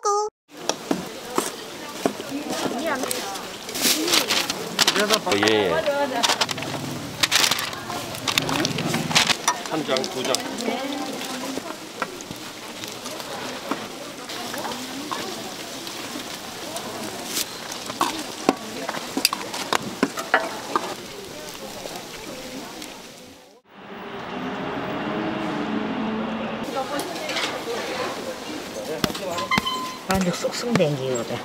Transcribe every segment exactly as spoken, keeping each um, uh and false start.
꾸꾸. 예, 예. 한 장, 두 장. 완전 쑥쑥 댕기거든.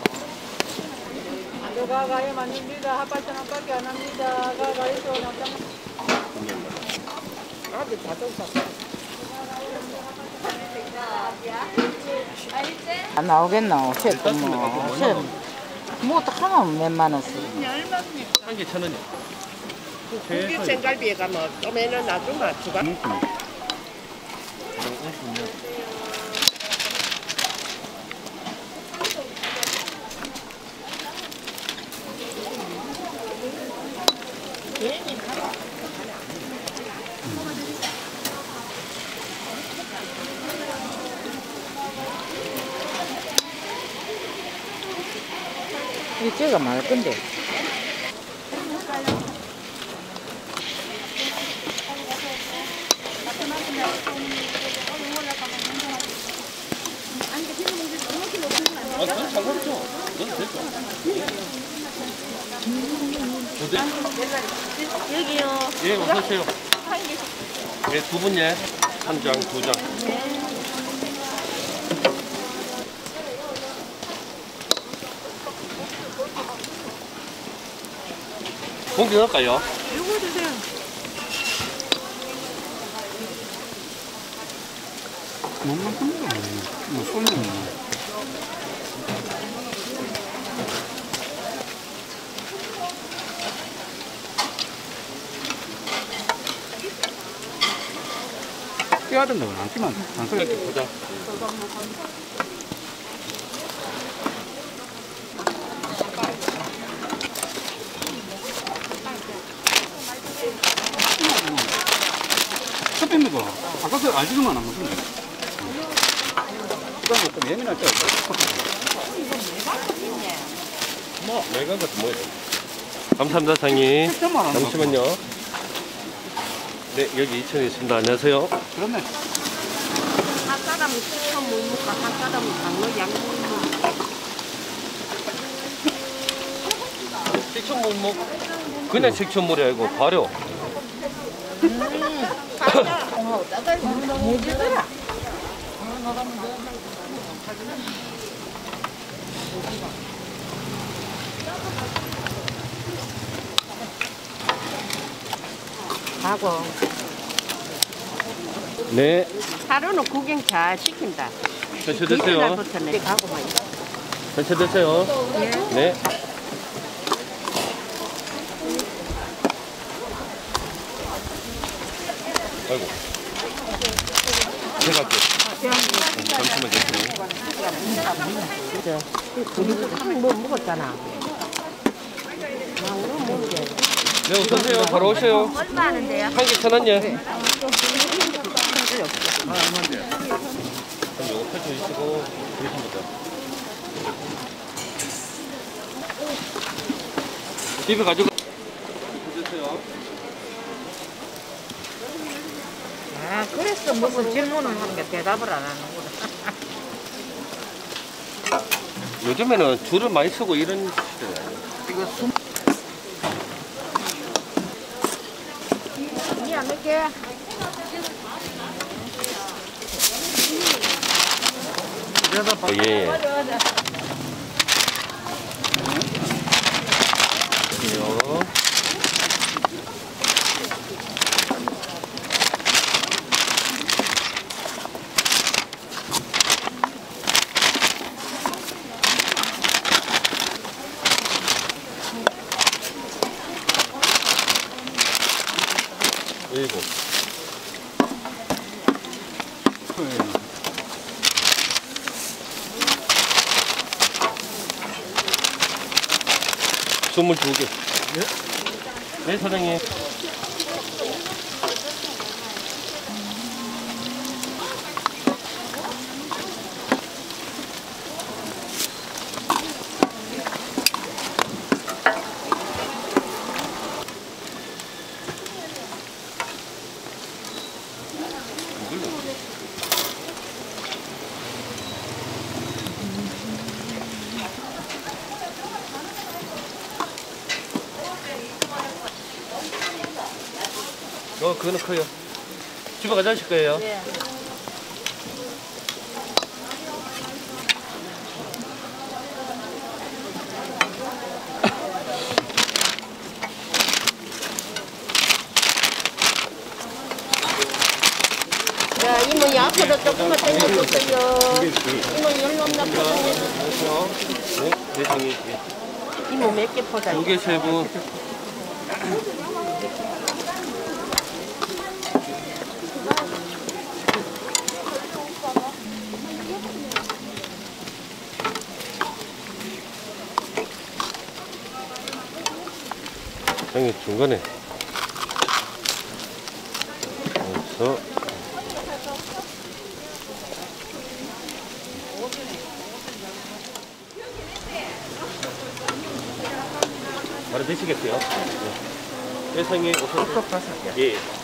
가가에 맞습니다. 핫바천 한밖에 안 합니다. 가가에서 나타나. 아들 다 줬어. 안 나오겠나? 셋도 뭐. 셋. 뭐또 하면 몇만 원 쓰. 한 개 천 원이요. 고기 생갈비에 가면 좀에는 놔주면 주가. 이 찌가 많을 건데. 아, 그건 상관없죠. 그건 됐죠. 여기요. 예, 어서오세요. 한 개씩. 예, 두 분 예. 한 장, 두 장. 고기 넣을까요? 이거 주세요. 뭔가 큰 거, 뭐, 손이. 껴야 된다고, 안 끼면 안 써. 이렇게 보자. 섭입니다. 아까도 알지도만 안 먹었네. 그다음에 좀 예민할 때 뭐, 내가 같은 뭐야. 감사합니다, 사장님. 잠시만요. 네, 여기 이천에 있습니다. 안녕하세요. 그렇네. 한 사람은 식초 물무가 한 사람은 강로 양물무. 식초물목. 그냥 식초물이 아니고 발효. 해주더라. 하고. 네. 하루는 구경 잘 시킨다. 전체 드세요. 이틀날부터는 가고만. 전체 드세요. 네. 아이고. 제가 할게요. 잠시만 계세요. 우리 뭐 먹었잖아. 네, 어서오세요. 바로 오세요. 얼마 하는데요? 한 개 천 원이요. 그럼 요거 펼쳐주시고 드십니다. 집에 가지고 드세요. 아, 그래서 무슨 질문을 하는 게 대답을 안 하는구나. 요즘에는 줄을 많이 쓰고 이런 시대예요. 이거 숨. 이안 먹게. 어, 예, 예. 이요. 일곱. 스물두 개. 네? 네, 사장님. 어, 그거는 커요. 집에 가져가실 거예요? 네. 야, 이모 앞으로 조금만 당겨주세요. 이모 열놈나 포장해주세요. 네, 네 종이. 예. 이모 몇 개 포장? 요게 세 분. 형님 중간에 여기서 바로 드시겠어요? 네. 회상이 오셨어요? 예.